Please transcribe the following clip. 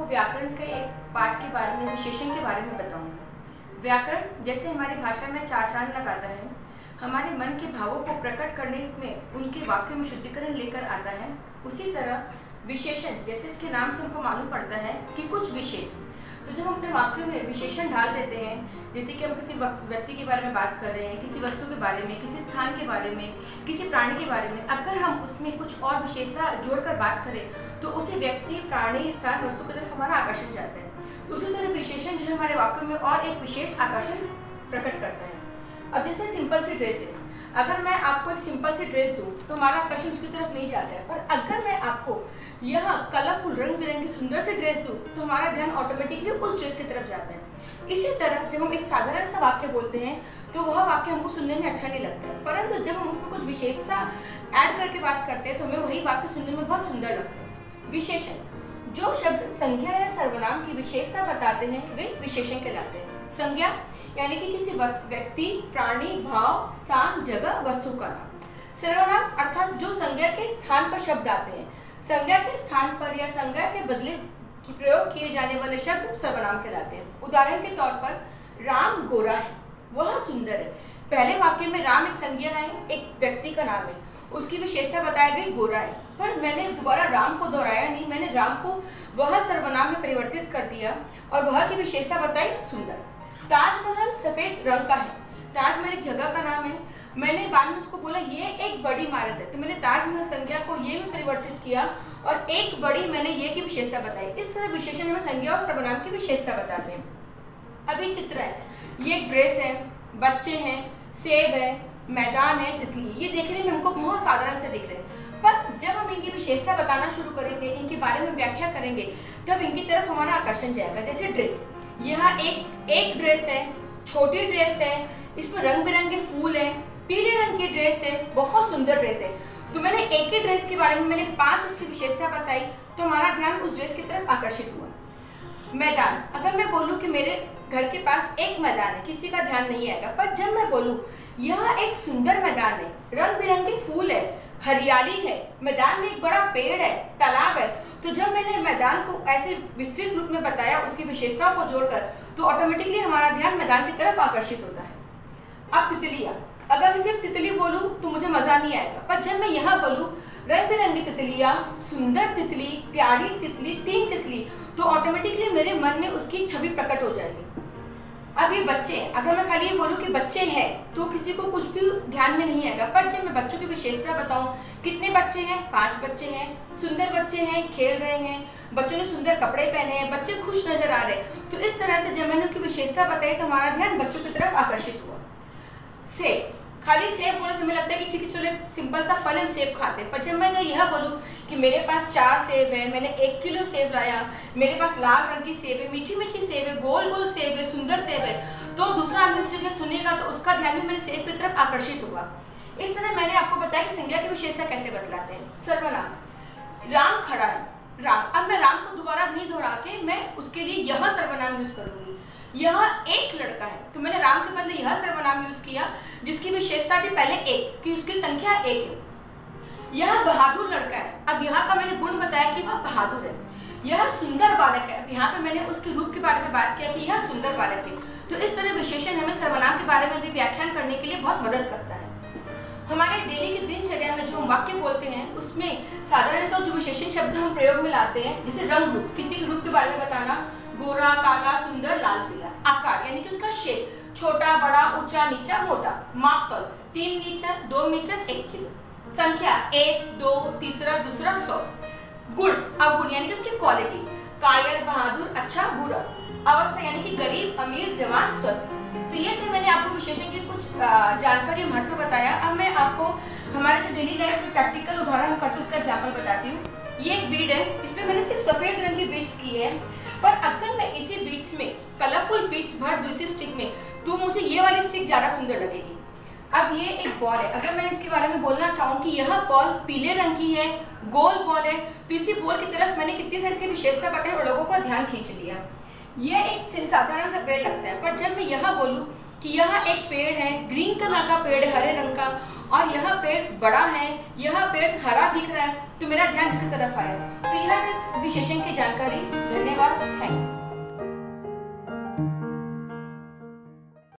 व्याकरण के एक पाठ के बारे में, विशेषण के बारे में बताऊंगी। व्याकरण जैसे हमारी भाषा में चार चांद लगाता है, हमारे मन के भावों को प्रकट करने में उनके वाक्य में शुद्धिकरण लेकर आता है, उसी तरह विशेषण जैसे इसके नाम से हमको मालूम पड़ता है कि कुछ विशेष, तो जब हम अपने वाक्य में विशेषण डाल देते हैं, जैसे कि हम किसी व्यक्ति के बारे में बात कर रहे हैं, किसी वस्तु के बारे में, किसी स्थान के बारे में, किसी प्राणी के बारे में, अगर हम उसमें कुछ और विशेषता जोड़कर बात करें तो उसी व्यक्ति, प्राणी, स्थान, वस्तु की तरफ हमारा आकर्षण जाता है। तो उसी तरह विशेषण जो है हमारे वाक्य में और एक विशेष आकर्षण प्रकट करता है। अब जैसे सिंपल सी ड्रेस है, अगर मैं आपको एक सिंपल सी ड्रेस दूँ तो हमारा आकर्षण उसकी तरफ नहीं जाता है, पर अगर मैं आपको यह कलरफुल रंग बिरंगी सुंदर सी ड्रेस दूँ तो हमारा ध्यान ऑटोमेटिकली उस ड्रेस की तरफ जाता है। इसी तरह जब हम एक साधारण सा वाक्य बोलते हैं तो वह वाक्य हमको सुनने में अच्छा नहीं लगता है, परंतु जब हम उसमें कुछ विशेषता ऐड करके बात करते हैं तो हमें वही वाक्य सुनने में बहुत सुंदर लगता है। विशेषण जो शब्द संज्ञा या सर्वनाम की विशेषता बताते हैं वे विशेषण कहलाते हैं। संज्ञा यानी कि किसी व्यक्ति, प्राणी, भाव, स्थान, जगह, वस्तु का नाम। सर्वनाम अर्थात जो संज्ञा के स्थान पर शब्द आते हैं, संज्ञा के स्थान पर या संज्ञा के बदले की प्रयोग किए जाने वाले शब्द सर्वनाम कहलाते हैं। उदाहरण के तौर पर राम गोरा है, वह सुंदर है। पहले वाक्य में राम एक संज्ञा है, एक व्यक्ति का नाम है, उसकी विशेषता बताई गई गोरा है, पर मैंने दोबारा राम को दोहराया नहीं, मैंने राम को वह सर्वनाम में परिवर्तित कर दिया और वह की विशेषता बताई सुंदर। ताजमहल सफेद रंग का है, ताजमहल एक जगह का नाम है, मैंने बाद में उसको बोला ये एक बड़ी इमारत है, तो मैंने ताजमहल संज्ञा को ये में परिवर्तित किया और एक बड़ी मैंने ये की विशेषता बताई। इस तरह विशेषण में संज्ञा और सर्वनाम की विशेषता बताते हैं। अभी चित्र है, ये एक ड्रेस है, बच्चे हैं, सेब है, मैदान है, तितली, ये देखने में हमको बहुत साधारण से दिख रहे हैं, पर जब हम इनकी विशेषता बताना शुरू करेंगे, इनके बारे में व्याख्या करेंगे, तब इनकी तरफ हमारा आकर्षण जाएगा। जैसे ड्रेस, यह एक ड्रेस है, छोटी ड्रेस है, इसमें रंग बिरंगे फूल है, पीले रंग की ड्रेस है, बहुत सुंदर ड्रेस है। तो मैंने एक ही ड्रेस के बारे में मैंने 5 उसकी विशेषता बताई, तो हमारा ध्यान उस ड्रेस की तरफ आकर्षित हुआ। मैदान, अगर मैं बोलूं कि मेरे घर के पास एक मैदान है, किसी का ध्यान नहीं आएगा, पर जब मैं बोलूं यह एक सुंदर मैदान है, रंग बिरंगे फूल है, हरियाली है, मैदान में एक बड़ा पेड़ है, तालाब है, तो जब मैंने मैदान को ऐसे विस्तृत रूप में बताया उसकी विशेषताओं को जोड़कर, तो ऑटोमेटिकली हमारा ध्यान मैदान की तरफ आकर्षित होता है। अब तितलियां, अगर मैं सिर्फ तितली बोलूं तो मुझे मजा नहीं आएगा, पर जब मैं यहाँ बोलूं रंग बिरंगी तितलियां, सुंदर तितली, प्यारी तितली, 3 तितली, तो ऑटोमेटिकली मेरे मन में उसकी छवि प्रकट हो जाएगी। अब ये बच्चे, अगर मैं खाली ये बोलूं कि बच्चे हैं तो किसी को कुछ भी ध्यान में नहीं आएगा, पर जब मैं बच्चों की विशेषता बताऊं, कितने बच्चे हैं, 5 बच्चे हैं, सुंदर बच्चे हैं, खेल रहे हैं, बच्चों ने सुंदर कपड़े पहने हैं, बच्चे खुश नजर आ रहे हैं, तो इस तरह से जब मैंने उनकी विशेषता बताई तो हमारा ध्यान बच्चों की तरफ आकर्षित हुआ। सेब, खाली सेब बोले तो हमें लगता है कि ठीक है चलो सिंपल सा फल हम सेब खाते हैं, पर जब मैं यह बोलूं कि मेरे पास 4 सेब है, मैंने 1 किलो सेब लाया, मेरे पास लाल रंग की सेब है, मीठी मीठी सेब है, गोल गोल सेब है, सुंदर सेब है, तो दूसरा आदमी जब सुनेगा तो उसका ध्यान भी मेरे सेब की तरफ आकर्षित होगा। इस तरह मैंने आपको बताया कि संज्ञा की विशेषता कैसे बतलाते हैं। सर्वनाम, राम खड़ा है, राम, अब मैं राम को दोबारा नहीं दोहरा के मैं उसके लिए यह सर्वनाम यूज करूंगी। यह एक लड़का है, तो मैंने राम के बदले यह सर्वनाम यूज किया जिसकी विशेषता थी पहले एक, कि उसकी संख्या 1 है। यह बहादुर लड़का है, अब यहाँ का मैंने गुण बताया कि वह बहादुर है। यह सुंदर बालक है, अब यहाँ पे मैंने उसके रूप के बारे में बात किया कि यह सुंदर बालक है। तो इस तरह विशेषण हमें सर्वनाम के बारे में भी व्याख्यान करने के लिए बहुत मदद करता है। हमारे डेली की दिनचर्या में जो हम वाक्य बोलते हैं उसमें साधारणतः जो विशेषण शब्द हम प्रयोग में लाते हैं, जैसे रंग रूप, किसी के रूप के बारे में बताना, गोरा, काला, सुंदर, लाल, पीला। आकार यानी कि उसका शेप, छोटा, बड़ा, ऊंचा, नीचा, मोटा। मापतौल 3 मीटर, 2 मीटर, 1 किलो। संख्या 1, 2, तीसरा, दूसरा, 100। गुण, अवगुण यानी कि उसकी क्वालिटी, कायर, बहादुर, अच्छा, बुरा। अवस्था यानी कि गरीब, अमीर, जवान, स्वस्थ। तो ये थे मैंने आपको विशेषण की कुछ जानकारी महत्व बताया। अब मैं आपको हमारे जो डेली लाइफ में प्रैक्टिकल उदाहरण हम करते उसका एग्जाम्पल बताती हूँ। ये एक बीड है, इसमें मैंने सिर्फ सफेद रंग की बीड्स की है, पर अगर मैं इसी बीड्स में कलरफुल बीड्स भर दूँ इसी स्टिक में, तो मुझे ये वाली स्टिक ज्यादा सुंदर लगेगी। अब ये एक बॉल है, अगर मैं इसके बारे में बोलना चाहूँ कि यह बॉल पीले रंग की है, गोल बॉल है, तो इसी बॉल की तरफ मैंने कितनी सारी इसकी विशेषता बताई और लोगों का ध्यान खींच लिया। यह एक साधारण सा पेड़ लगता है, पर जब मैं यह बोलूँ कि यह एक पेड़ है, ग्रीन कलर का पेड़ है, हरे रंग का, और यह पेड़ बड़ा है, यह पेड़ हरा दिख रहा है, तो मेरा ध्यान इसकी तरफ आया। तो यह विशेषण की जानकारी। धन्यवाद। Thank you.